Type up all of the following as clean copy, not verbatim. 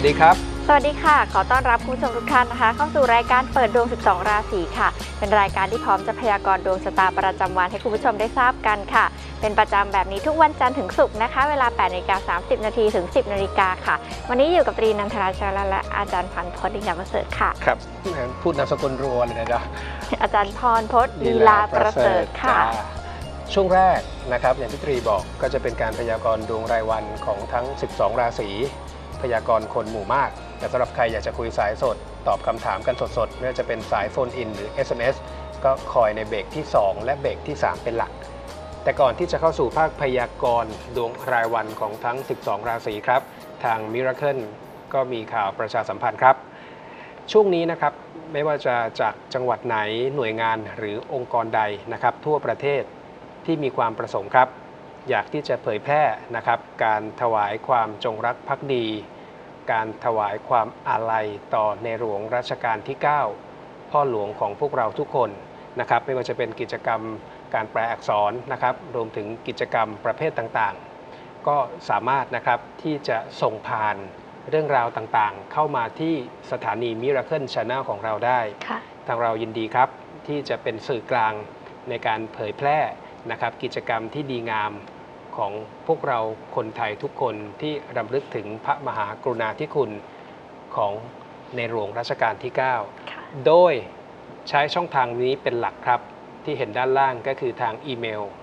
วัสดีครับสวัสดีค่ะขอต้อนรับคุณผู้ชมทุกท่านนะคะเข้าสู่รายการเปิดดวง 12 ราศีค่ะเป็นรายการที่พร้อมจะพยากรณ์ดวงชะตาประจำวันให้คุณผู้ชมได้ทราบกันค่ะเป็นประจำแบบนี้ทุกวันจันทร์ถึงศุกร์นะคะเวลา 8:30 นถึง 10 นาฬิกาค่ะวันนี้อยู่กับตรีนันทราชาและอาจารย์พันธ์พจน์ลีลาประเสริฐค่ะครับพูดนามสกุลรัวเลยนะจ๊ะอาจารย์พรพจน์ลีลาประเสริฐค่ะช่วงแรกนะครับอย่างที่ตรีบอกก็จะเป็นการพยากรณ์ดวงรายวันของทั้ง 12 ราศีพยากรณ์คนหมู่มากแต่สำหรับใครอยากจะคุยสายสดตอบคำถามกันสดๆไม่ว่าจะเป็นสายโฟนอินหรือ SMS ก็คอยในเบรกที่ 2 และเบรกที่ 3 เป็นหลักแต่ก่อนที่จะเข้าสู่ภาคพยากรณ์ดวงรายวันของทั้ง 12 ราศีครับทาง Miracle ก็มีข่าวประชาสัมพันธ์ครับช่วงนี้นะครับไม่ว่าจะจากจังหวัดไหนหน่วยงานหรือองค์กรใดนะครับทั่วประเทศที่มีความประสงค์ครับอยากที่จะเผยแพร่นะครับการถวายความจงรักภักดีการถวายความอาลัยต่อในหลวงรัชกาลที่ 9 พ่อหลวงของพวกเราทุกคนนะครับไม่ว่าจะเป็นกิจกรรมการแปลอักษรนะครับรวมถึงกิจกรรมประเภทต่างๆก็สามารถนะครับที่จะส่งผ่านเรื่องราวต่างๆเข้ามาที่สถานี Miracle Channel ของเราได้ทางเรายินดีครับที่จะเป็นสื่อกลางในการเผยแพร่นะครับกิจกรรมที่ดีงามของพวกเราคนไทยทุกคนที่รำลึกถึงพระมหากรุณาธิคุณของในหลวงรัชกาลที่ 9 โดยใช้ช่องทางนี้เป็นหลักครับที่เห็นด้านล่างก็คือทางอีเมล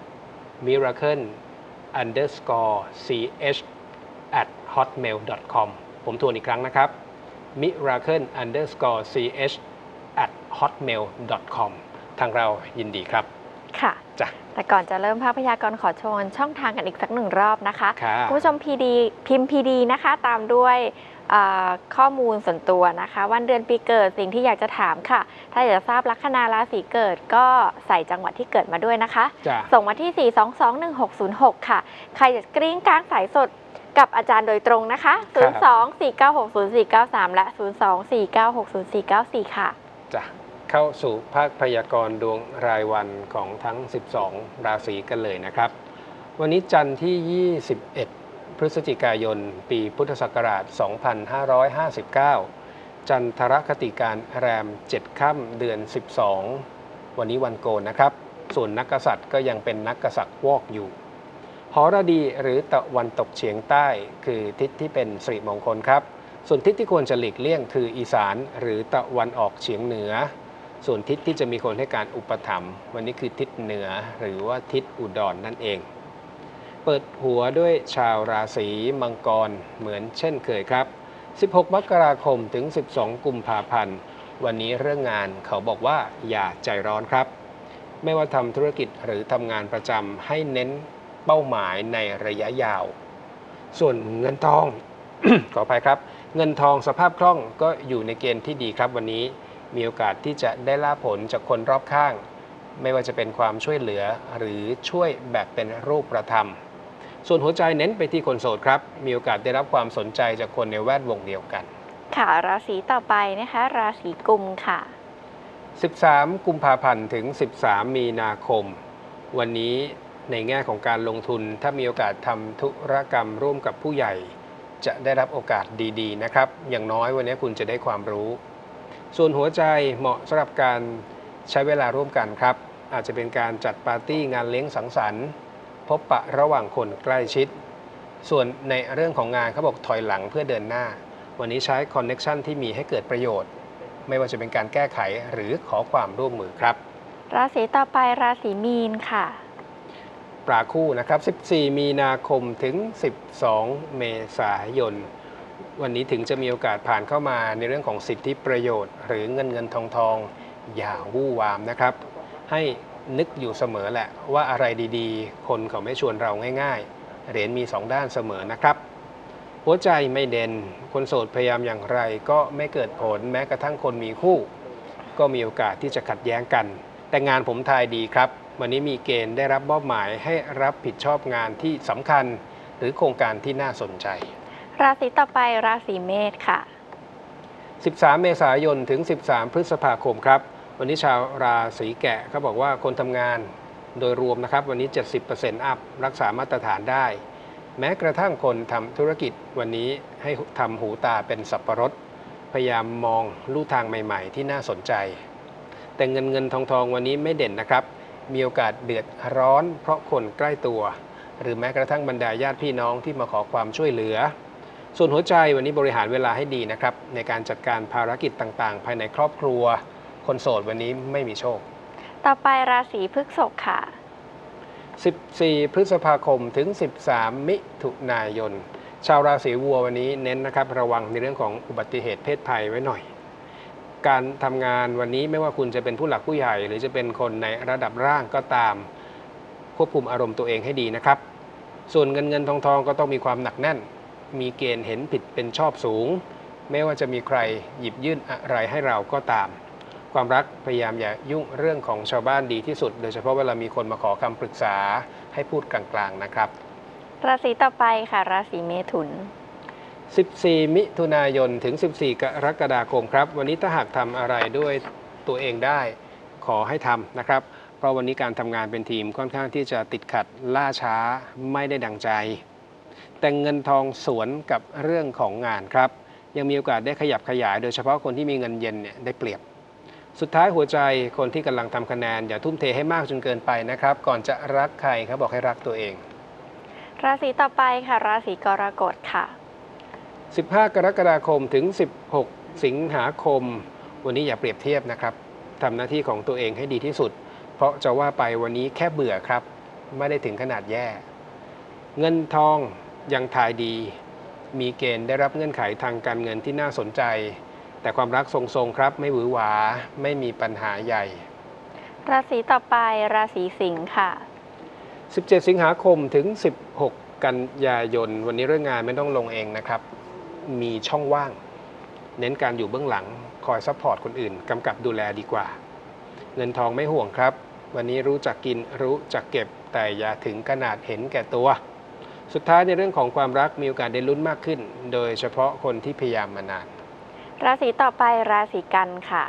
miracle_ch@hotmail.com ผมทวนอีกครั้งนะครับ miracle_ch@hotmail.com ทางเรายินดีครับค่ะแต่ก่อนจะเริ่มภาคพยากรณ์ขอชวนช่องทางกันอีกสักหนึ่งรอบนะคะคุณผู้ชมพิมพ์ PD นะคะตามด้วยข้อมูลส่วนตัวนะคะวันเดือนปีเกิดสิ่งที่อยากจะถามค่ะถ้าอยากจะทราบลัคนาราศีเกิดก็ใส่จังหวัดที่เกิดมาด้วยนะคะส่งมาที่ 4221606 ค่ะใครจะกริ้งกลางสายสดกับอาจารย์โดยตรงนะคะ 024960493 และ 024960494 ค่ะจ้ะเข้าสู่ภาคพยากรณ์ดวงรายวันของทั้ง 12 ราศีกันเลยนะครับวันนี้จันทร์ที่ 21 พฤศจิกายนปีพุทธศักราช 2559 จันทรคติการแรม 7 ค่ำเดือน 12 วันนี้วันโกนนะครับส่วนนักกษัตริย์ก็ยังเป็นนักกษัตริย์วอกอยู่หรดีหรือตะวันตกเฉียงใต้คือทิศที่เป็นสิริมงคลครับส่วนทิศที่ควรจะหลีกเลี่ยงคืออีสานหรือตะวันออกเฉียงเหนือส่วนทิศที่จะมีคนให้การอุปถัมภ์วันนี้คือทิศเหนือหรือว่าทิศอุดร นั่นเองเปิดหัวด้วยชาวราศีมังกรเหมือนเช่นเคยครับ16 มกราคมถึง 12 กุมภาพันธ์วันนี้เรื่องงานเขาบอกว่าอย่าใจร้อนครับไม่ว่าทำธุรกิจหรือทำงานประจำให้เน้นเป้าหมายในระยะยาวส่วนเงินทอง ขออภัยครับเงินทองสภาพคล่องก็อยู่ในเกณฑ์ที่ดีครับวันนี้มีโอกาสที่จะได้ลาภผลจากคนรอบข้างไม่ว่าจะเป็นความช่วยเหลือหรือช่วยแบบเป็นรูปธรรมส่วนหัวใจเน้นไปที่คนโสดครับมีโอกาสได้รับความสนใจจากคนในแวดวงเดียวกันค่ะราศีต่อไปนะคะราศีกุมค่ะ 13 กุมภาพันธ์ถึง 13 มีนาคมวันนี้ในแง่ของการลงทุนถ้ามีโอกาสทำธุรกรรมร่วมกับผู้ใหญ่จะได้รับโอกาสดีๆนะครับอย่างน้อยวันนี้คุณจะได้ความรู้ส่วนหัวใจเหมาะสำหรับการใช้เวลาร่วมกันครับอาจจะเป็นการจัดปาร์ตี้งานเลี้ยงสังสรรค์พบปะระหว่างคนใกล้ชิดส่วนในเรื่องของงานเขาบอกถอยหลังเพื่อเดินหน้าวันนี้ใช้คอนเน็กชันที่มีให้เกิดประโยชน์ไม่ว่าจะเป็นการแก้ไขหรือขอความร่วมมือครับราศีต่อไปราศีมีนค่ะปลาคู่นะครับ14 มีนาคมถึง 12 เมษายนวันนี้ถึงจะมีโอกาสผ่านเข้ามาในเรื่องของสิทธิประโยชน์หรือเงินทองอย่าวู่วามนะครับให้นึกอยู่เสมอแหละว่าอะไรดีๆคนเขาไม่ชวนเราง่ายๆเหรียญมี2 ด้านเสมอนะครับหัวใจไม่เด่นคนโสดพยายามอย่างไรก็ไม่เกิดผลแม้กระทั่งคนมีคู่ก็มีโอกาสที่จะขัดแย้งกันแต่งานผมทายดีครับวันนี้มีเกณฑ์ได้รับมอบหมายให้รับผิดชอบงานที่สำคัญหรือโครงการที่น่าสนใจราศีต่อไปราศีเมษค่ะ 13 เมษายนถึง 13 พฤษภาคมครับวันนี้ชาวราศีแกะเขาบอกว่าคนทำงานโดยรวมนะครับวันนี้ 70% อัพรักษามาตรฐานได้แม้กระทั่งคนทำธุรกิจวันนี้ให้ทำหูตาเป็นสับปะรดพยายามมองลู่ทางใหม่ๆที่น่าสนใจแต่เงินทองวันนี้ไม่เด่นนะครับมีโอกาสเดือดร้อนเพราะคนใกล้ตัวหรือแม้กระทั่งบรรดาญาติพี่น้องที่มาขอความช่วยเหลือส่วนหัวใจวันนี้บริหารเวลาให้ดีนะครับในการจัดการภารกิจต่างๆภายในครอบครัวคนโสดวันนี้ไม่มีโชคต่อไปราศีพฤษภค่ะ 14 พฤษภาคมถึง 13 มิถุนายนชาวราศีวัววันนี้เน้นนะครับระวังในเรื่องของอุบัติเหตุเพศภัยไว้หน่อยการทำงานวันนี้ไม่ว่าคุณจะเป็นผู้หลักผู้ใหญ่หรือจะเป็นคนในระดับร่างก็ตามควบคุมอารมณ์ตัวเองให้ดีนะครับส่วนเงินทองก็ต้องมีความหนักแน่นมีเกณฑ์เห็นผิดเป็นชอบสูงไม่ว่าจะมีใครหยิบยื่นอะไรให้เราก็ตามความรักพยายามอย่ายุ่งเรื่องของชาวบ้านดีที่สุดโดยเฉพาะเวลามีคนมาขอคำปรึกษาให้พูดกลางๆนะครับราศีต่อไปค่ะราศีเมถุน 14 มิถุนายนถึง 14 กรกฎาคมครับวันนี้ถ้าหากทำอะไรด้วยตัวเองได้ขอให้ทำนะครับเพราะวันนี้การทำงานเป็นทีมค่อนข้างที่จะติดขัดล่าช้าไม่ได้ดังใจแต่เงินทองสวนกับเรื่องของงานครับยังมีโอกาสได้ขยับขยายโดยเฉพาะคนที่มีเงินเย็นเนี่ยได้เปรียบสุดท้ายหัวใจคนที่กำลังทำคะแนนอย่าทุ่มเทให้มากจนเกินไปนะครับก่อนจะรักใครเขาบอกให้รักตัวเองราศีต่อไปค่ะราศีกรกฎค่ะ 15 กรกฎาคมถึง 16 สิงหาคมวันนี้อย่าเปรียบเทียบนะครับทำหน้าที่ของตัวเองให้ดีที่สุดเพราะจะว่าไปวันนี้แค่เบื่อครับไม่ได้ถึงขนาดแย่เงินทองยังทายดีมีเกณฑ์ได้รับเงื่อนไขทางการเงินที่น่าสนใจแต่ความรักทรงๆครับไม่หวือหวาไม่มีปัญหาใหญ่ราศีต่อไปราศีสิงค์ค่ะ 17 สิงหาคมถึง 16 กันยายนวันนี้เรื่องงานไม่ต้องลงเองนะครับมีช่องว่างเน้นการอยู่เบื้องหลังคอยซัพพอร์ตคนอื่นกำกับดูแลดีกว่าเงินทองไม่ห่วงครับวันนี้รู้จักกินรู้จักเก็บแต่อย่าถึงขนาดเห็นแก่ตัวสุดท้ายในเรื่องของความรักมีโอกาสได้ลุ้นมากขึ้นโดยเฉพาะคนที่พยายามมานานราศีต่อไปราศีกันค่ะ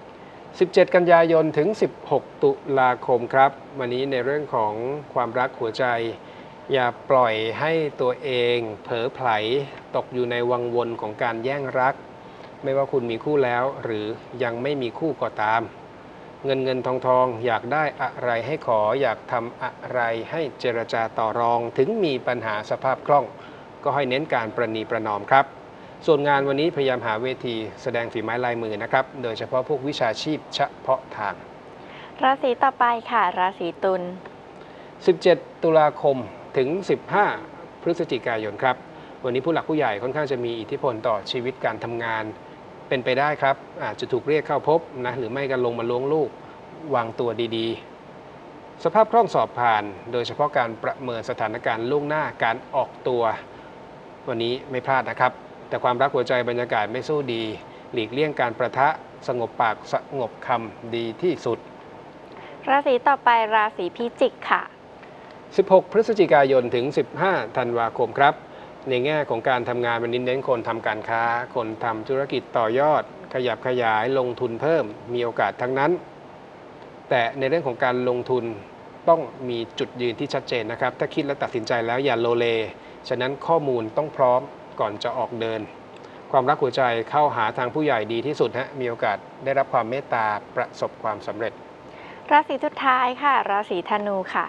17 กันยายนถึง 16 ตุลาคมครับวันนี้ในเรื่องของความรักหัวใจอย่าปล่อยให้ตัวเองเผลอไผลตกอยู่ในวังวนของการแย่งรักไม่ว่าคุณมีคู่แล้วหรือยังไม่มีคู่ก็ตามเงินทองอยากได้อะไรให้ขออยากทำอะไรให้เจรจาต่อรองถึงมีปัญหาสภาพคล่องก็ให้เน้นการประนีประนอมครับส่วนงานวันนี้พยายามหาเวทีแสดงฝีไม้ลายมือนะครับโดยเฉพาะพวกวิชาชีพเฉพาะทางราศีต่อไปค่ะราศีตุล 17 ตุลาคมถึง 15 พฤศจิกายนครับวันนี้ผู้หลักผู้ใหญ่ค่อนข้างจะมีอิทธิพลต่อชีวิตการทำงานเป็นไปได้ครับอาจจะถูกเรียกเข้าพบนะหรือไม่ก็ลงมาล้วงลูกวางตัวดีๆสภาพคล่องสอบผ่านโดยเฉพาะการประเมินสถานการณ์ล่วงหน้าการออกตัววันนี้ไม่พลาดนะครับแต่ความรักหัวใจบรรยากาศไม่สู้ดีหลีกเลี่ยงการประทะสงบปากสงบคำดีที่สุดราศีต่อไปราศีพิจิกค่ะ 16 พฤศจิกายนถึง 15 ธันวาคมครับในแง่ของการทำงานวันนี้เน้นคนทำการค้าคนทำธุรกิจต่อยอดขยับขยายลงทุนเพิ่มมีโอกาสทั้งนั้นแต่ในเรื่องของการลงทุนต้องมีจุดยืนที่ชัดเจนนะครับถ้าคิดและตัดสินใจแล้วอย่าโลเลฉะนั้นข้อมูลต้องพร้อมก่อนจะออกเดินความรักหัวใจเข้าหาทางผู้ใหญ่ดีที่สุดฮะมีโอกาสได้รับความเมตตาประสบความสำเร็จราศีสุดท้ายค่ะราศีธนูค่ะ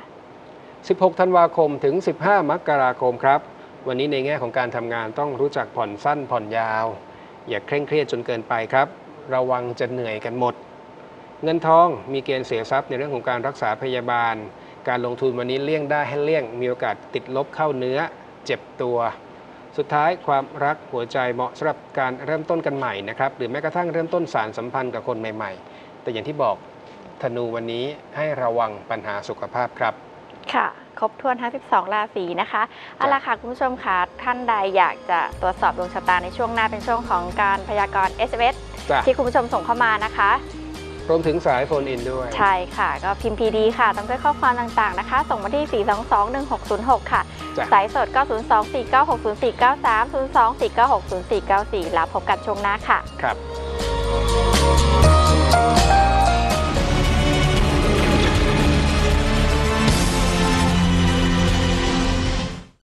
16 ธันวาคมถึง 15 มกราคมครับวันนี้ในแง่ของการทำงานต้องรู้จักผ่อนสั้นผ่อนยาวอย่าเคร่งเครียดจนเกินไปครับระวังจะเหนื่อยกันหมดเงินทองมีเกณฑ์เสียทรัพย์ในเรื่องของการรักษาพยาบาลการลงทุนวันนี้เลี่ยงได้ให้เลี่ยงมีโอกาสติดลบเข้าเนื้อเจ็บตัวสุดท้ายความรักหัวใจเหมาะสำหรับการเริ่มต้นกันใหม่นะครับหรือแม้กระทั่งเริ่มต้นสารสัมพันธ์กับคนใหม่ๆแต่อย่างที่บอกธนูวันนี้ให้ระวังปัญหาสุขภาพครับค่ะครบถ้วนทั้ง12 ราศีนะคะเอาล่ะค่ะคุณผู้ชมค่ะท่านใดอยากจะตรวจสอบดวงชะตาในช่วงหน้าเป็นช่วงของการพยากรณ์ SMS ที่คุณผู้ชมส่งเข้ามานะคะรวมถึงสายโฟนอินด้วยใช่ค่ะก็พิมพ์ PD ค่ะตามด้วยข้อความต่างๆนะคะส่งมาที่ 4221606 ค่ะสายสดก็ 024960493 024960494 แล้วพบกันช่วงหน้าค่ะครับ